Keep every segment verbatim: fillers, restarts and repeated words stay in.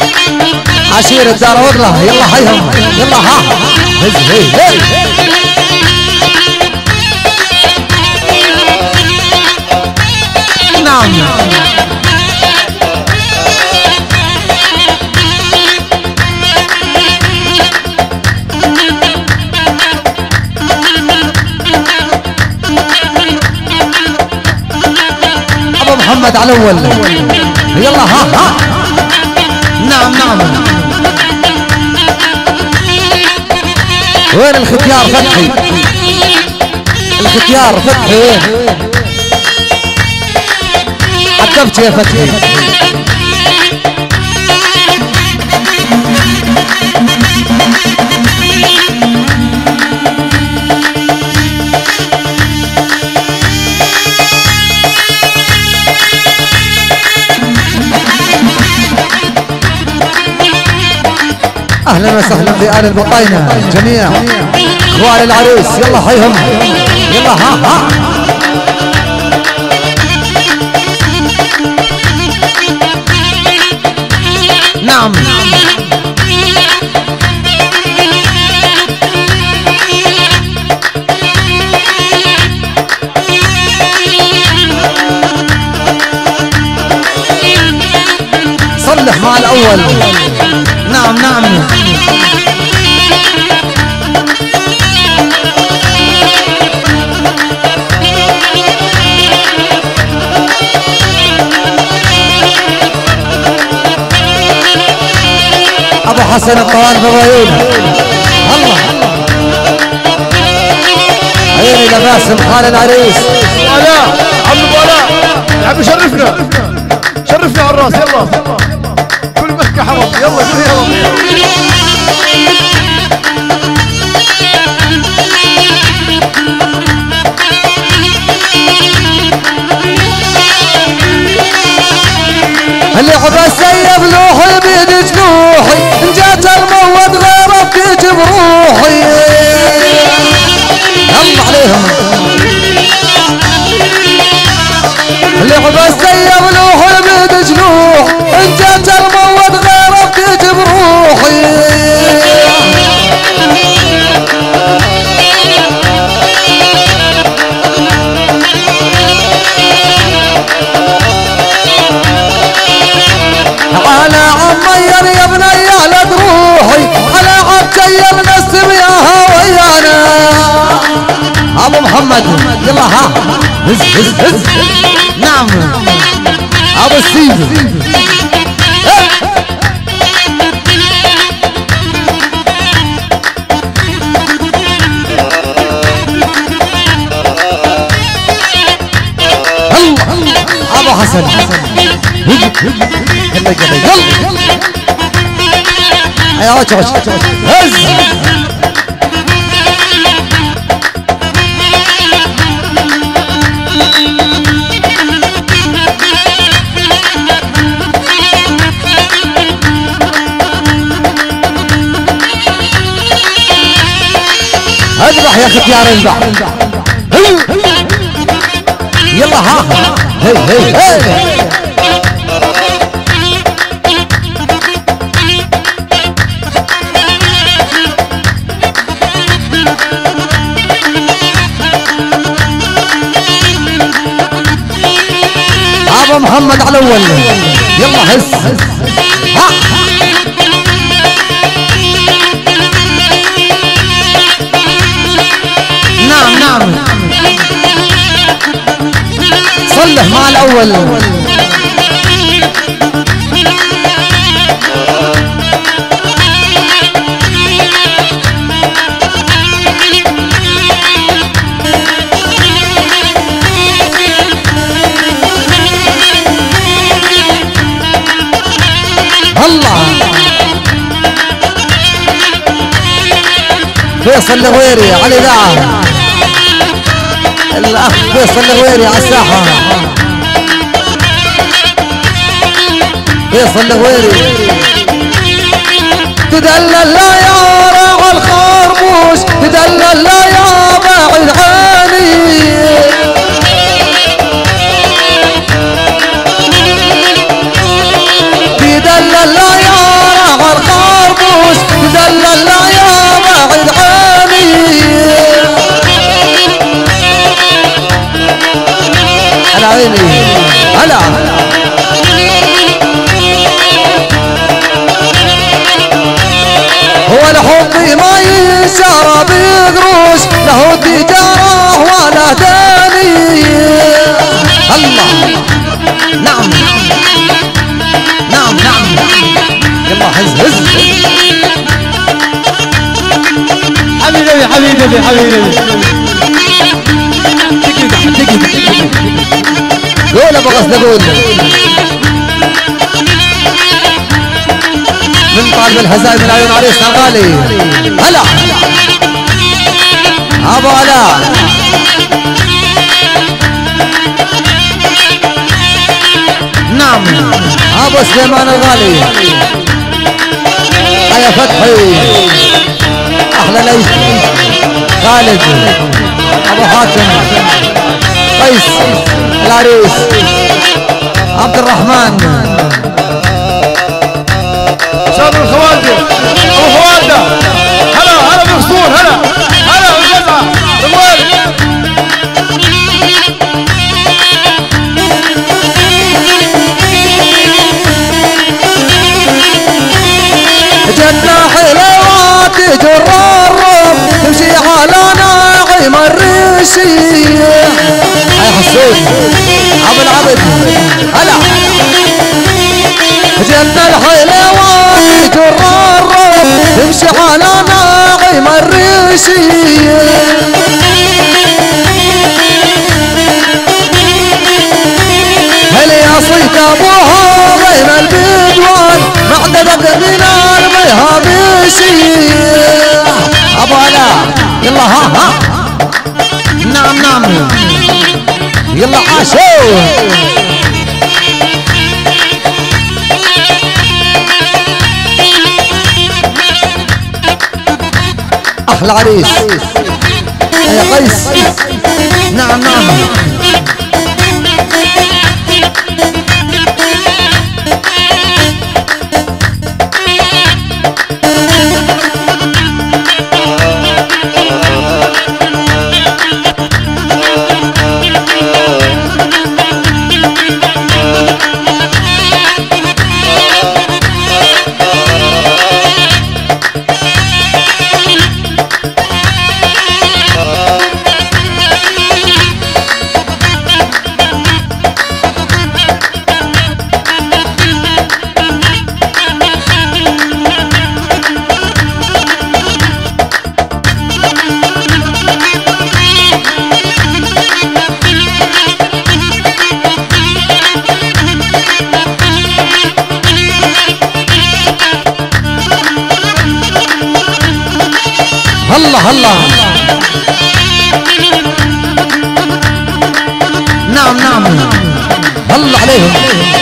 عشيرة دار والله يلا حيهم يلا ها هز هي هي نعم ابو محمد على الاول يلا ها ها نعم نعم وين الختيار فتحي الختيار فتحي وين عقبت يا فتحي اهلا وسهلا بآل البطاينة جميع اخوان العريس يلا حيهم يلا ها ها نعم صلح مع الاول نعم نعم ابو حسن الطوال بوعيونه الله عيني لباسم خال العريس ولاء عم ولاء يا عم شرفنا شرفنا على الراس يلا كل مكة حرم يلا كل يلا اللي عباس سيب لوحي بيد جنوحي ان جات الموت غيره بتيجي بروحي يلا عليهم اللي عباس سيب لوحي بيد جنوح ان جات الموت غيره بتيجي بروحي على عمير يا بني على دروحي على عبجير نسم ياها ويانا ابو محمد يلا ها هز هز هز نعم ابو السيف ابو حسن يلا يلا يا وجه وجه هز اذبح يا ختيار اذبح يلا ها هي هي هي ابو محمد على الاول يلا هز ها نعم نعم صلح مع الاول الله فيصل الغويري على الاذاعه الاخ فيصل الغويري على الساحه فيصل الغويري تدلل لا يا راعي الخربوش تدلل لا يا باعد عيني تدلل لا يا عيني هلا هو الحب ما يشرى بقروش له تجارة ولا داني الله نعم نعم نعم يلا هز هز حبيبي حبيبي حبيبي قول ابو غسل قول من طالب الهزايم العيون عريسنا الغالي هلا ابو علاء نعم ابو سليمان الغالي يا فتحي احلى ليث خالد ابو حاتم قيس العريس عبد الرحمن شاب الخوالده ابو خوالده هلا هلا بغصون هلا هلا بالجزعه بالوالد جنة حلوات جر الروم تمشي على ناعم الريشي يا حسون ابو العبد هلا جنة الحلوات جر الروم تمشي على ناعم الريشي هل يا صيت ابوها بين البدوان معدبك من الميهابيشي ابو علاء يلا ها ها نعم نعم يلا عاشو احلى عريس يا قيس نعم نعم الله الله نعم نعم الله عليهم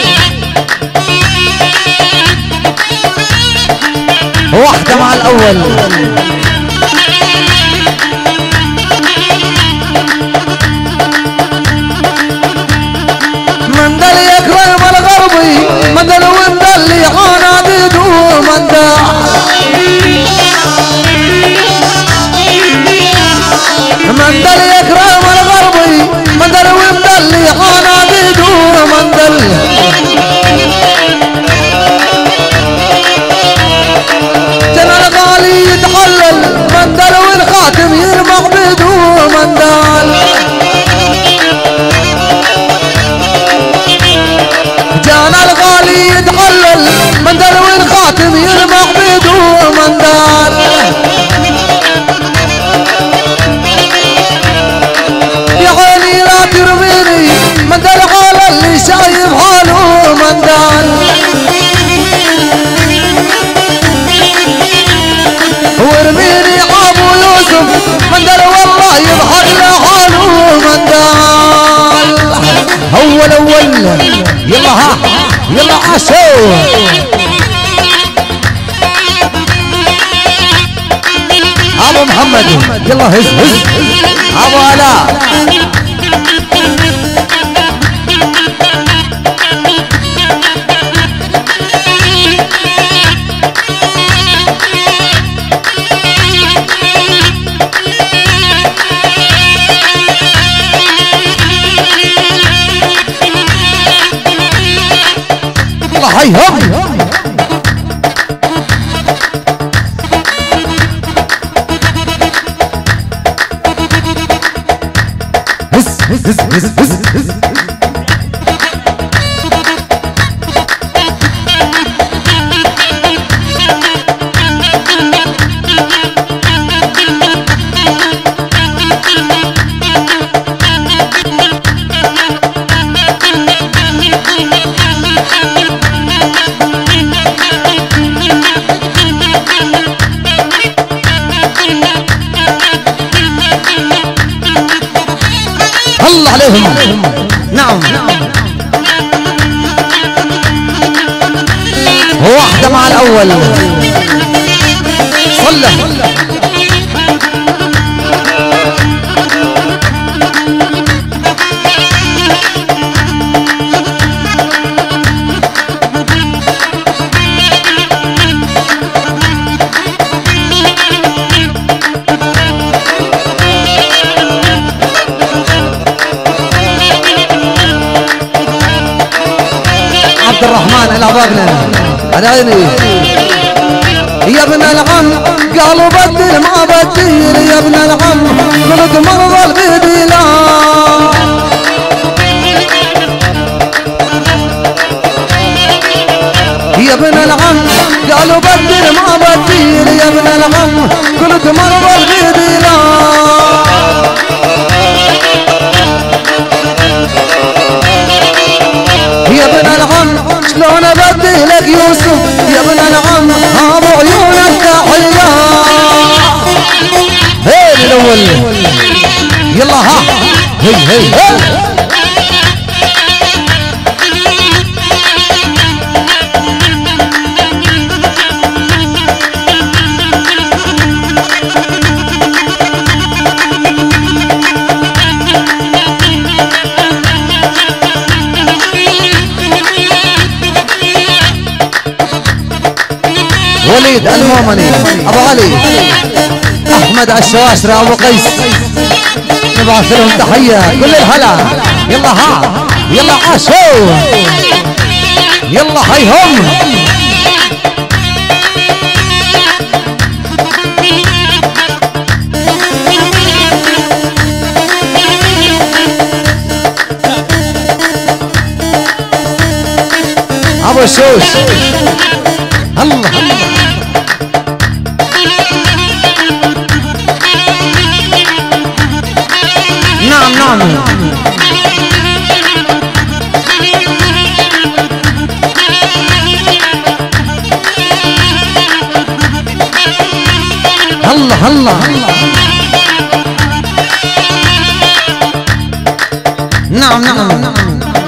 واحدة مع الأول من دل يكرم الغربي من دل وندل يعاند من دل من دل يكرم الغربي من دل ومدل يعاند من دل جنى الغالي يتحلل من دل والخاتم يرمق بدو من دل جنى الغالي يتحلل من دل والخاتم يرمق بدو من دل ترميني من دل على اللي شايف حاله من دل وارميني ابو يوسف من دل والله يضحك لحاله من دل هو الاول يلا ها يلا عاشو ابو محمد يلا هز هز ابو علاء هز هز هز هز. الله عليهم. نعم واحدة مع الأول صلى. عبد الرحمن إلى بابنا على عيني. يا ابن العم قالوا بدل ما بدير، يا ابن العم قلت مرضى البديلة. يا ابن العم قالوا بدل ما بدير، يا ابن العم قلت مرضى البديلة. يا ابن العم شلون ابدي لك يوسف، يا ابن العم ابو عيونك حلوة. هي الاول يلا ها هي هي هي. وليد المؤمني ابو علي، احمد الشواشرة ابو قيس، نبعث لهم تحية كل الهلا. يلا ها يلا عاشوا يلا هيهم. ابو شوش الله الله. نعم نعم الله الله. نعم نعم نعم.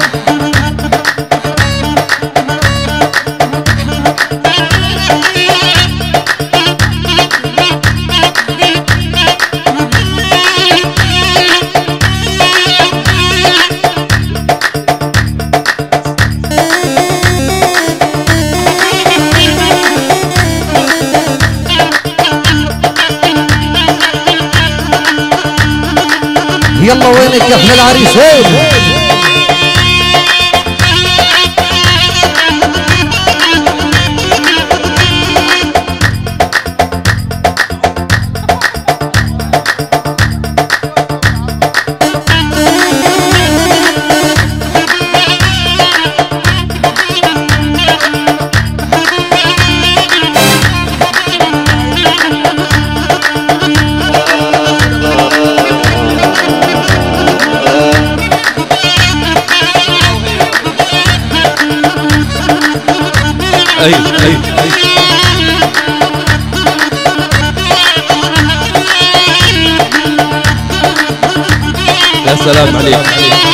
يلا وينك يا ابن العريس وين؟ اي اي اي. يا سلام عليك.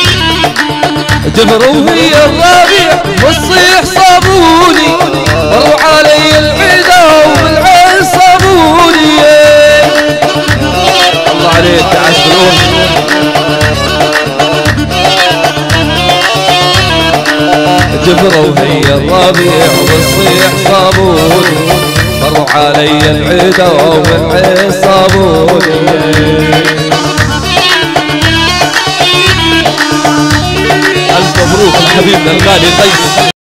جبروا هي الربيع والصيح صابوني، مروا علي العدا وبالعين صابوني. الله عليك تعسلون. جبروا هي الربيع والصيح صابوني، مروا علي العدا وبالعين صابوني. ألف مبروك لحبيبنا الغالي قيس.